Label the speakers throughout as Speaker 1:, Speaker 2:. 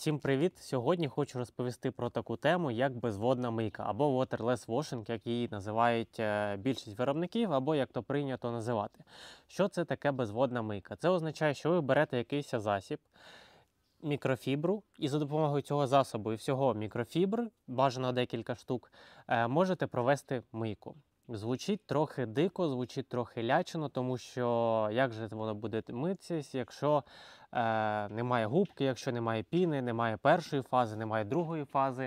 Speaker 1: Всім привіт! Сьогодні хочу розповісти про таку тему, як безводна мийка, або waterless washing, як її називають більшість виробників, або як то прийнято називати. Що це таке безводна мийка? Це означає, що ви берете якийсь засіб, мікрофібру, і за допомогою цього засобу і всього мікрофібр, бажано декілька штук, можете провести мийку. Звучить трохи дико, звучить трохи лячно, тому що як же воно буде митися, якщо немає губки, якщо немає піни, немає першої фази, немає другої фази.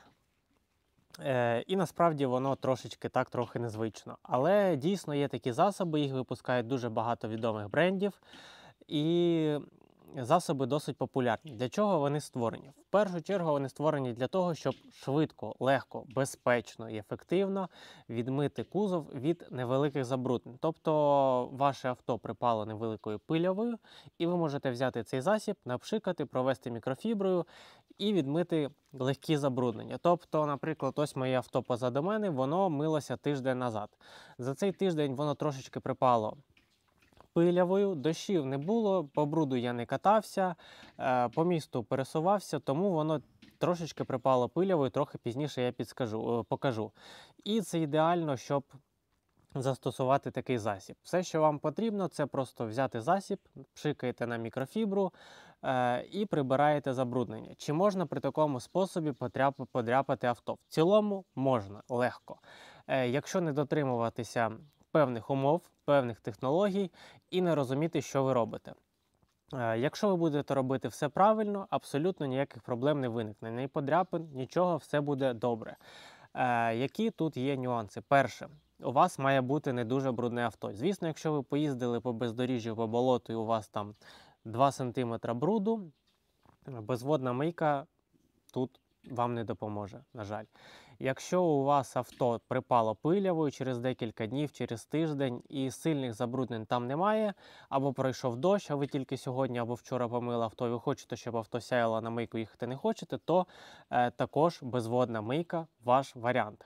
Speaker 1: І насправді воно трошечки так, трохи незвично. Але дійсно є такі засоби, їх випускають дуже багато відомих брендів. І засоби досить популярні. Для чого вони створені? В першу чергу вони створені для того, щоб швидко, легко, безпечно і ефективно відмити кузов від невеликих забруднень. Тобто ваше авто припало невеликою пилявою, і ви можете взяти цей засіб, напшикати, провести мікрофіброю і відмити легкі забруднення. Тобто, наприклад, ось моє авто позаду мене, воно милося тиждень назад. За цей тиждень воно трошечки припало пилявою, дощів не було, по бруду я не катався, по місту пересувався, тому воно трошечки припало пилявою, трохи пізніше я покажу. І це ідеально, щоб застосувати такий засіб. Все, що вам потрібно, це просто взяти засіб, пшикаєте на мікрофібру і прибираєте забруднення. Чи можна при такому способі подряпати авто? В цілому можна, легко. Якщо не дотримуватися певних умов, певних технологій і не розуміти, що ви робите. Якщо ви будете робити все правильно, абсолютно ніяких проблем не виникне. Ні подряпин, нічого, все буде добре. Які тут є нюанси? Перше, у вас має бути не дуже брудне авто. Звісно, якщо ви поїздили по бездоріжжю, по болоту і у вас там 2 см бруду, безводна мийка тут вам не допоможе, на жаль. Якщо у вас авто припало пилявою через декілька днів, через тиждень і сильних забруднень там немає, або пройшов дощ, а ви тільки сьогодні або вчора помили авто, і ви хочете, щоб авто сяяло, на мийку їхати не хочете, то також безводна мийка ваш варіант.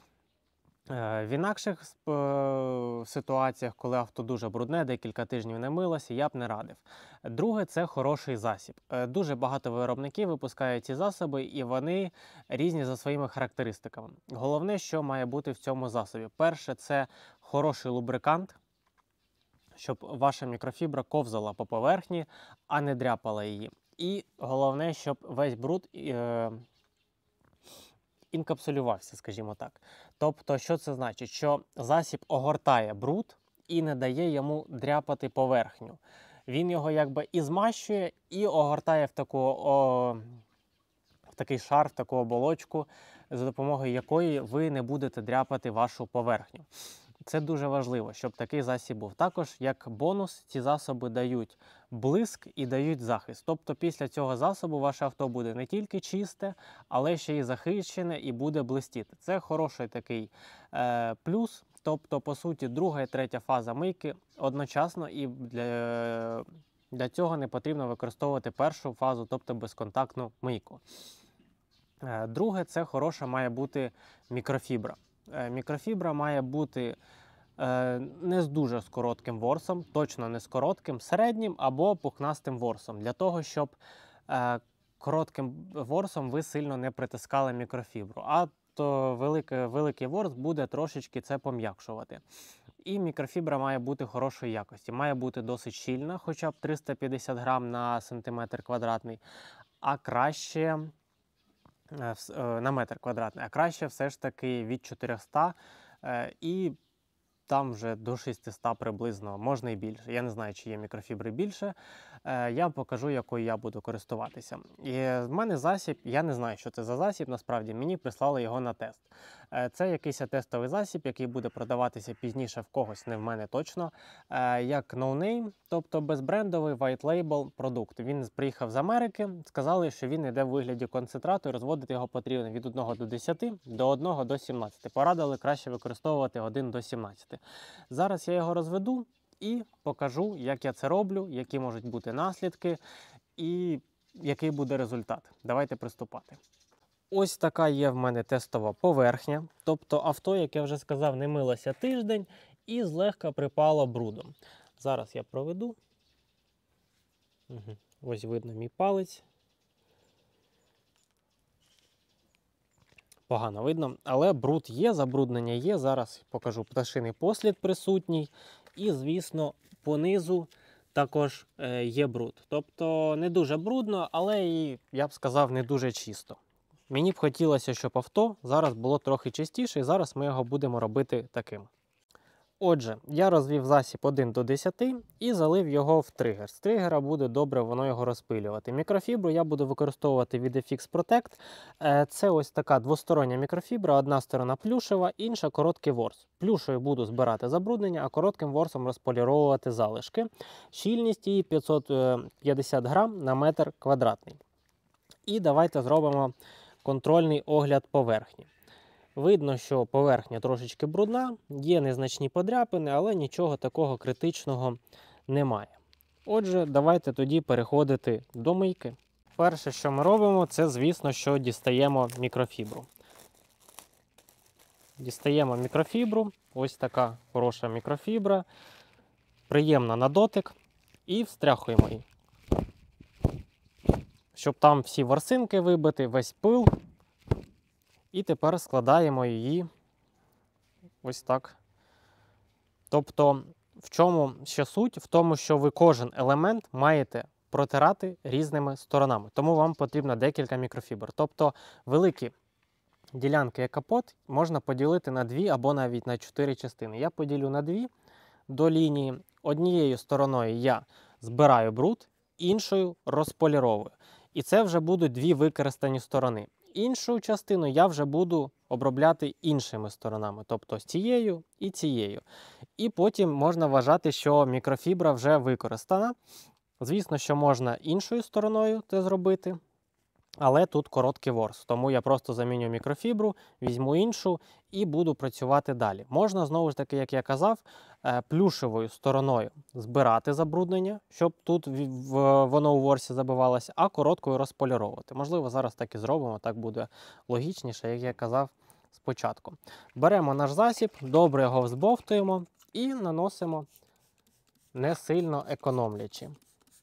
Speaker 1: В інакших ситуаціях, коли авто дуже брудне, декілька тижнів не милося, я б не радив. Друге – це хороший засіб. Дуже багато виробників випускають ці засоби, і вони різні за своїми характеристиками. Головне, що має бути в цьому засобі. Перше – це хороший лубрикант, щоб ваша мікрофібра ковзала по поверхні, а не дряпала її. І головне, щоб весь бруд інкапсулювався, скажімо так. Тобто, що це значить? Що засіб огортає бруд і не дає йому дряпати поверхню. Він його якби і змащує, і огортає в такий шар, в таку оболочку, за допомогою якої ви не будете дряпати вашу поверхню. Це дуже важливо, щоб такий засіб був. Також, як бонус, ці засоби дають блиск і дають захист. Тобто після цього засобу ваше авто буде не тільки чисте, але ще й захищене і буде блистіти. Це хороший такий плюс. Тобто, по суті, друга і третя фаза мийки одночасно, і для цього не потрібно використовувати першу фазу, тобто безконтактну мийку. Друге, це хороша має бути мікрофібра. Мікрофібра має бути не з дуже з коротким ворсом, точно не з коротким, середнім або пухнастим ворсом, для того, щоб коротким ворсом ви сильно не притискали мікрофібру, а то великий ворс буде трошечки це пом'якшувати. І мікрофібра має бути хорошої якості, має бути досить щільна, хоча б 350 грам на сантиметр квадратний, а краще на метр квадратний, а краще все ж таки від 400 і там вже до 600 приблизно, можна і більше. Я не знаю, чи є мікрофібри більше. Я покажу, якою я буду користуватися. І в мене засіб, я не знаю, що це за засіб, насправді, мені прислали його на тест. Це якийсь тестовий засіб, який буде продаватися пізніше в когось, не в мене точно, як no-name, тобто безбрендовий white label продукт. Він приїхав з Америки, сказали, що він йде в вигляді концентрату, і розводити його потрібно від 1 до 10, до 1 до 17. Порадили краще використовувати 1 до 17. Зараз я його розведу і покажу, як я це роблю, які можуть бути наслідки і який буде результат. Давайте приступати. Ось така є в мене тестова поверхня. Тобто авто, як я вже сказав, не милося тиждень і злегка припало брудом. Зараз я проведу. Ось видно мій палець. погано видно, але бруд є, забруднення є. Зараз покажу, пташиний послід присутній. І, звісно, понизу також є бруд. Тобто не дуже брудно, але і, я б сказав, не дуже чисто. Мені б хотілося, щоб авто зараз було трохи чистіше, і зараз ми його будемо робити таким. Отже, я розвів засіб 1 до 10 і залив його в тригер. З тригера буде добре воно його розпилювати. Мікрофібру я буду використовувати від FX Protect. Це ось така двостороння мікрофібра, одна сторона плюшева, інша короткий ворс. Плюшею буду збирати забруднення, а коротким ворсом розполіровувати залишки. Щільність її 550 грам на метр квадратний. І давайте зробимо контрольний огляд поверхні. Видно, що поверхня трошечки брудна, є незначні подряпини, але нічого такого критичного немає. Отже, давайте тоді переходити до мийки. Перше, що ми робимо, це, звісно, що дістаємо мікрофібру. Дістаємо мікрофібру, ось така хороша мікрофібра, приємна на дотик, і встряхуємо її. Щоб там всі ворсинки вибити, весь пил. І тепер складаємо її ось так. Тобто, в чому ще суть? В тому, що ви кожен елемент маєте протирати різними сторонами. Тому вам потрібно декілька мікрофібр. Тобто, великі ділянки, як капот, можна поділити на 2 або навіть на 4 частини. Я поділю на 2 до лінії. Однією стороною я збираю бруд, іншою розполіровую. І це вже будуть 2 використані сторони. Іншу частину я вже буду обробляти іншими сторонами, тобто з цією і цією. І потім можна вважати, що мікрофібра вже використана. Звісно, що можна іншою стороною це зробити, але тут короткий ворс. Тому я просто заміню мікрофібру, візьму іншу і буду працювати далі. Можна, знову ж таки, як я казав, плюшевою стороною збирати забруднення, щоб тут воно у ворсі забивалося, а короткою розполіровувати. Можливо, зараз так і зробимо, так буде логічніше, як я казав спочатку. Беремо наш засіб, добре його взбовтуємо і наносимо, не сильно економлячи.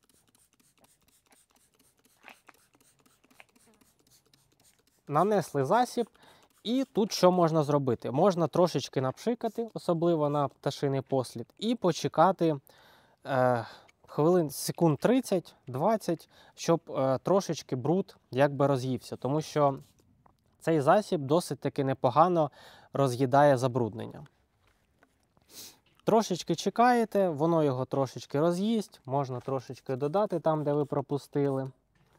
Speaker 1: Нанесли засіб, і тут що можна зробити? Можна трошечки напшикати, особливо на пташиний послід, і почекати секунд 30-20, щоб трошечки бруд якби роз'ївся. Тому що цей засіб досить таки непогано роз'їдає забруднення. Трошечки чекаєте, воно його трошечки роз'їсть, можна трошечки додати там, де ви пропустили.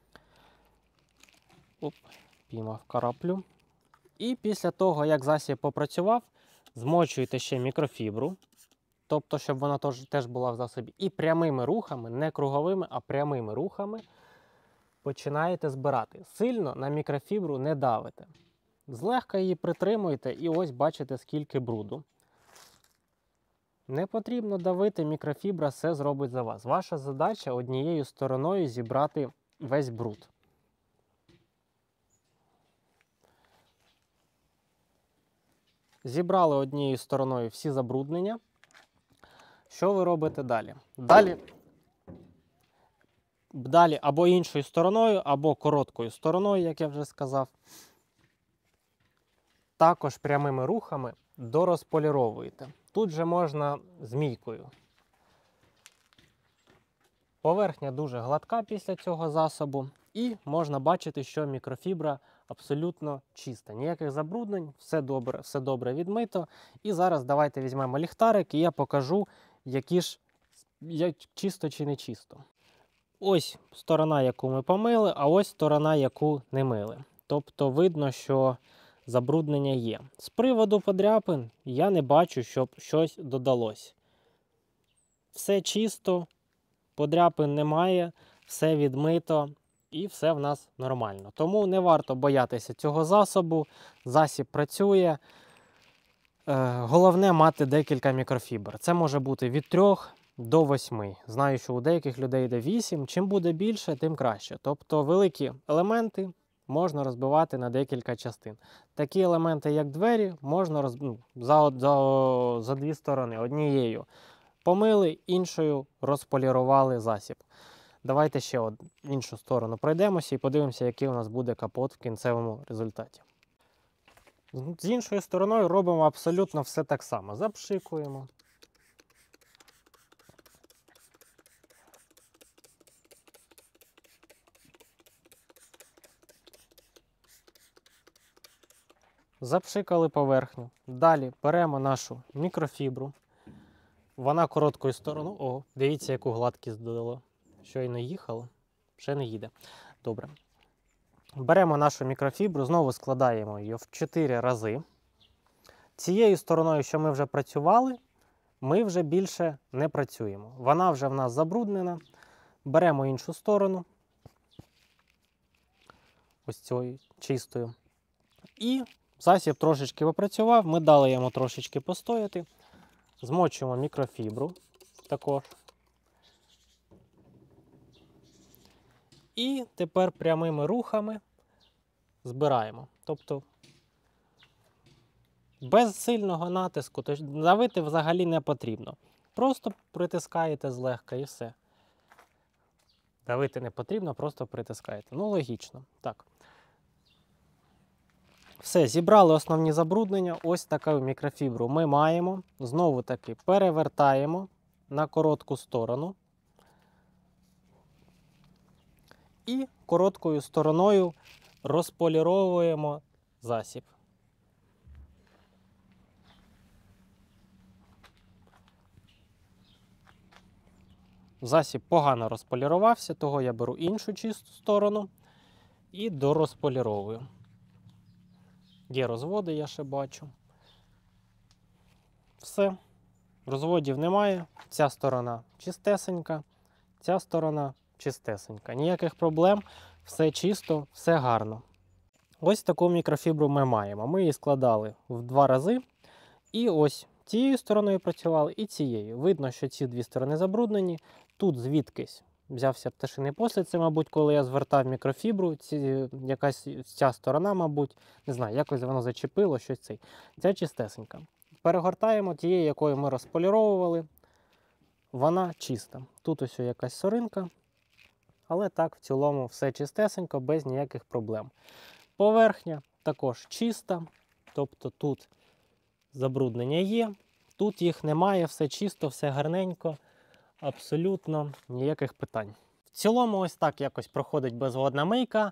Speaker 1: Піймав караплю. І після того, як засіб попрацював, змочуєте ще мікрофібру, тобто, щоб вона теж була в засобі. І прямими рухами, не круговими, а прямими рухами починаєте збирати. Сильно на мікрофібру не давите. Злегка її притримуєте і ось бачите, скільки бруду. Не потрібно давити, мікрофібра все зробить за вас. Ваша задача однією стороною зібрати весь бруд. Зібрали однією стороною всі забруднення. Що ви робите далі? Далі або іншою стороною, або короткою стороною, як я вже сказав. Також прямими рухами дорозполіровуєте. Тут же можна змійкою. Поверхня дуже гладка після цього засобу. І можна бачити, що мікрофібра абсолютно чиста. Ніяких забруднень, все добре відмито. І зараз давайте візьмемо ліхтарик і я покажу, як чисто чи не чисто. Ось сторона, яку ми помили, а ось сторона, яку не мили. Тобто видно, що забруднення є. З приводу подряпин я не бачу, щоб щось додалось. Все чисто, подряпин немає, все відмито. І все в нас нормально. Тому не варто боятися цього засобу. Засіб працює. Головне мати декілька мікрофібр. Це може бути від 3 до 8. Знаю, що у деяких людей йде 8. Чим буде більше, тим краще. Тобто великі елементи можна розбивати на декілька частин. Такі елементи, як двері, можна за 2 сторони. Однією помили, іншою розполірували засіб. Давайте ще іншу сторону пройдемося і подивимося, який у нас буде капот в кінцевому результаті. З іншою стороною робимо абсолютно все так само. Запшикуємо. Запшикали поверхню. Далі беремо нашу мікрофібру. Вона короткою стороною. О, дивіться, яку гладкість додало. Щойно їхало, ще не їде. Добре. Беремо нашу мікрофібру, знову складаємо її в 4 рази. Цією стороною, що ми вже працювали, ми вже більше не працюємо. Вона вже в нас забруднена. Беремо іншу сторону, ось цією чистою. І засіб трошечки попрацював, ми дали йому трошечки постояти. Змочуємо мікрофібру також. І тепер прямими рухами збираємо. Тобто без сильного натиску, тобто давити взагалі не потрібно. Просто притискаєте злегка і все. Давити не потрібно, просто притискаєте. Ну, логічно. Так. Все, зібрали основні забруднення. Ось таку мікрофібру ми маємо. Знову таки перевертаємо на коротку сторону. І короткою стороною розполіровуємо засіб. Засіб погано розполірувався, того я беру іншу чисту сторону і дорозполіровую. Є розводи, я ще бачу. Все. Розводів немає. Ця сторона чистесенька, ця сторона чистесенька. Ніяких проблем, все чисто, все гарно. Ось таку мікрофібру ми маємо. Ми її складали в 2 рази. І цією стороною працювали, і цією. Видно, що ці дві сторони забруднені. Тут звідкись взявся пташиний послід. Це, мабуть, коли я звертав мікрофібру, якась ця сторона, мабуть, не знаю, якось воно зачепило, щось цей. Ця чистесенька. Перегортаємо тією, якою ми розполіровували. Вона чиста. Тут ось якась соринка, але так, в цілому, все чистесенько, без ніяких проблем. Поверхня також чиста, тобто тут забруднення є, тут їх немає, все чисто, все гарненько, абсолютно ніяких питань. В цілому ось так якось проходить безводна мийка.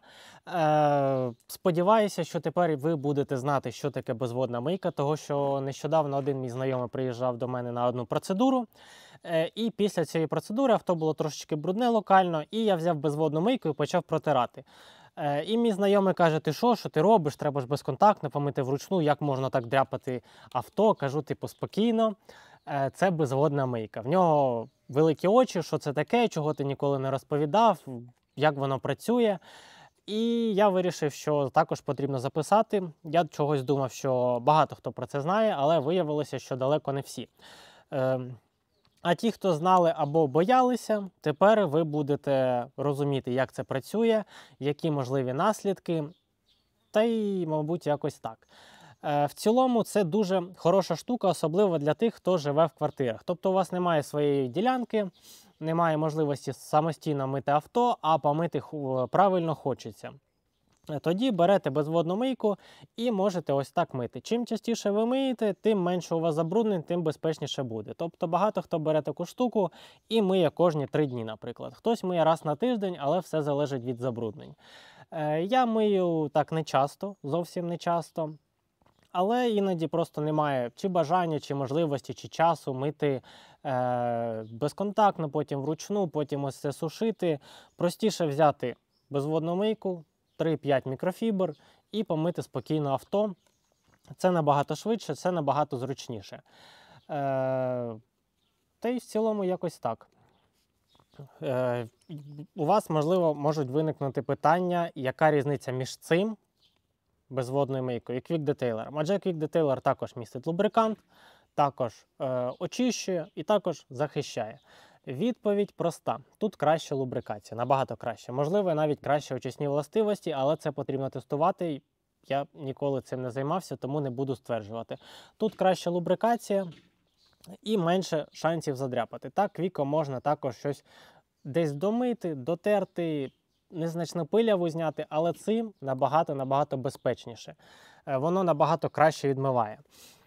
Speaker 1: Сподіваюся, що тепер ви будете знати, що таке безводна мийка, тому що нещодавно один мій знайомий приїжджав до мене на одну процедуру, і після цієї процедури авто було трошечки брудне локально, і я взяв безводну мийку і почав протирати. І мій знайомий каже, ти що ти робиш, треба ж безконтактно помити вручну, як можна так дряпати авто? Кажу, типу, спокійно, це безводна мийка. В нього великі очі, що це таке, чого ти ніколи не розповідав, як воно працює. І я вирішив, що також потрібно записати. Я чогось думав, що багато хто про це знає, але виявилося, що далеко не всі. А ті, хто знали або боялися, тепер ви будете розуміти, як це працює, які можливі наслідки, та й, мабуть, якось так. В цілому це дуже хороша штука, особливо для тих, хто живе в квартирах. Тобто у вас немає своєї ділянки, немає можливості самостійно мити авто, а помити правильно хочеться. Тоді берете безводну мийку і можете ось так мити. Чим частіше ви миєте, тим менше у вас забруднень, тим безпечніше буде. Тобто багато хто бере таку штуку і миє кожні 3 дні, наприклад. Хтось миє раз на тиждень, але все залежить від забруднень. Я мию так не часто, зовсім не часто. Але іноді просто немає чи бажання, чи можливості, чи часу мити безконтактно, потім вручну, потім ось це сушити. Простіше взяти безводну мийку, 3-5 мікрофібр і помити спокійно авто. Це набагато швидше, це набагато зручніше. Та й в цілому якось так. У вас, можливо, можуть виникнути питання, яка різниця між цим безводною мийкою і Quick Detailer. Адже Quick Detailer також містить лубрикант, також очищує і також захищає. Відповідь проста. Тут краща лубрикація, набагато краще. Можливо, навіть кращі очисні властивості, але це потрібно тестувати. Я ніколи цим не займався, тому не буду стверджувати. Тут краща лубрикація і менше шансів задряпати. Так, квіком можна також щось десь домити, дотерти, незначну пиляву зняти, але цим набагато безпечніше. Воно набагато краще відмиває.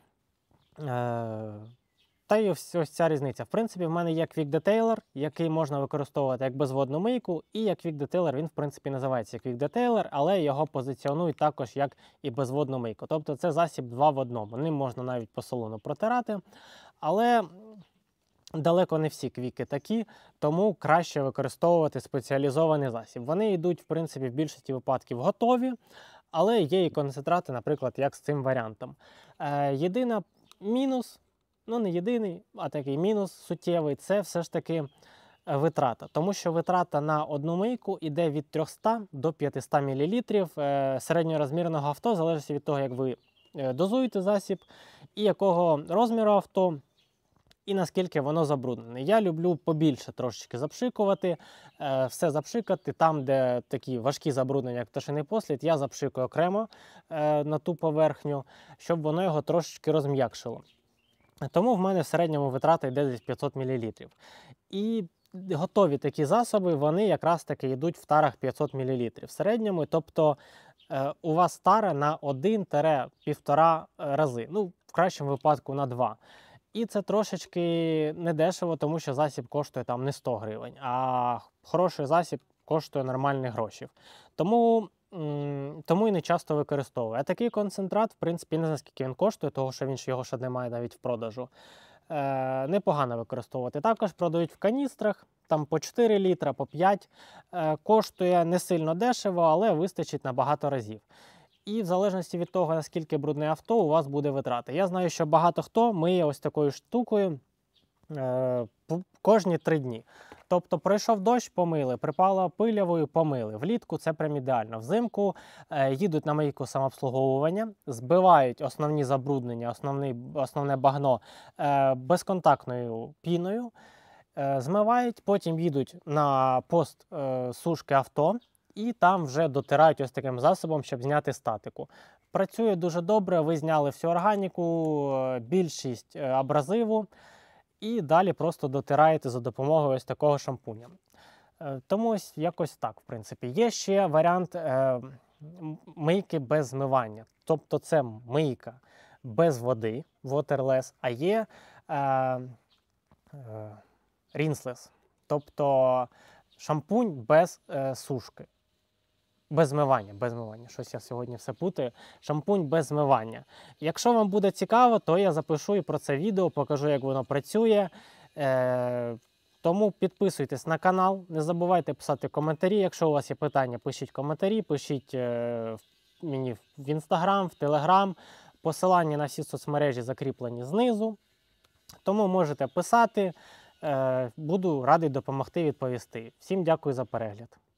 Speaker 1: Та й ось ця різниця. В принципі, в мене є Quick Detailer, який можна використовувати як безводну мийку, і як Quick Detailer, він в принципі називається Quick Detailer, але його позиціонують також як і безводну мийку. Тобто це засіб 2 в 1. Ним можна навіть по салону протирати, але далеко не всі квіки такі, тому краще використовувати спеціалізований засіб. Вони йдуть, в принципі, в більшості випадків готові, але є і концентрати, наприклад, як з цим варіантом. Єдина мінус, ну не єдиний, а такий мінус суттєвий, це все ж таки витрата. Тому що витрата на одну мийку йде від 300 до 500 мл середньорозмірного авто, залежить від того, як ви дозуєте засіб, і якого розміру авто, і наскільки воно забруднене. Я люблю побільше трошечки запшикувати, все запшикати. Там, де такі важкі забруднення, як пташиний послід, я запшикую окремо на ту поверхню, щоб воно його трошечки розм'якшило. Тому в мене в середньому витрата йде десь 500 мл. І готові такі засоби, вони якраз таки йдуть в тарах 500 мл в середньому. Тобто у вас тара на 1-1,5 рази. Ну, в кращому випадку на 2. І це трошечки недешево, тому що засіб коштує там не 100 гривень, а хороший засіб коштує нормальні гроші. Тому і не часто використовую. А такий концентрат, в принципі, не знаю, скільки він коштує, тому що його ще немає навіть в продажу. Непогано використовувати. Також продають в каністрах, там по 4 літра, по 5. Коштує не сильно дешево, але вистачить на багато разів. І в залежності від того, наскільки брудне авто, у вас буде витрата. Я знаю, що багато хто миє ось такою штукою кожні 3 дні. Тобто пройшов дощ, помили, припало пилявою, помили. Влітку це прям ідеально. Взимку їдуть на мийку самообслуговування, збивають основні забруднення, основне багно безконтактною піною, змивають, потім їдуть на пост сушки авто, і там вже дотирають ось таким засобом, щоб зняти статику. Працює дуже добре, ви зняли всю органіку, більшість абразиву, і далі просто дотираєте за допомогою ось такого шампуня. Тому ось якось так, в принципі. Є ще варіант мийки без змивання. Тобто це мийка без води, waterless, а є rinseless, тобто шампунь без сушки. Без змивання. Щось я сьогодні все путаю. Шампунь без змивання. Якщо вам буде цікаво, то я запишу і про це відео, покажу, як воно працює. Тому підписуйтесь на канал, не забувайте писати коментарі. Якщо у вас є питання, пишіть коментарі, пишіть мені в Instagram, в Telegram. Посилання на всі соцмережі закріплені знизу. Тому можете писати. Буду радий допомогти відповісти. Всім дякую за перегляд.